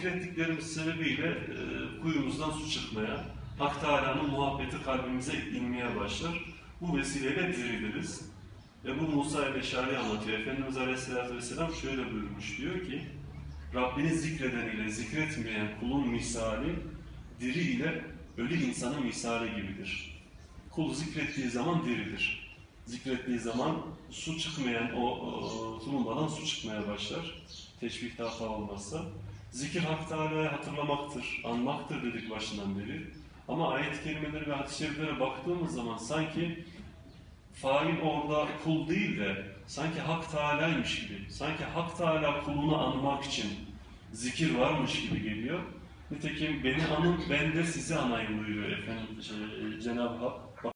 zikrettiklerimiz sebebiyle kuyumuzdan su çıkmaya, Hak Teâlâ'nın muhabbeti kalbimize inmeye başlar. Bu vesileyle diriliriz. Ve bu Musa el-Eşari anlatıyor. Efendimiz Aleyhisselatü Vesselam şöyle buyurmuş, diyor ki, Rabbini zikreden ile zikretmeyen kulun misali, diri ile ölü insanın misali gibidir. Kul zikrettiği zaman diridir. Zikrettiği zaman su çıkmayan, o tulumbadan su çıkmaya başlar. Teşbihte hata olmazsa. Zikir Hak Teâlâ'yı hatırlamaktır, anmaktır dedik başından beri. Ama ayet-i kerimeleri ve hadis-i şeriflere baktığımız zaman sanki fail orada kul değil de sanki Hak Teâlâ'ymış gibi, sanki Hak Teâlâ kulunu anmak için zikir varmış gibi geliyor. Nitekim beni anın, ben de sizi anayım buyuruyor Cenab-ı Hak.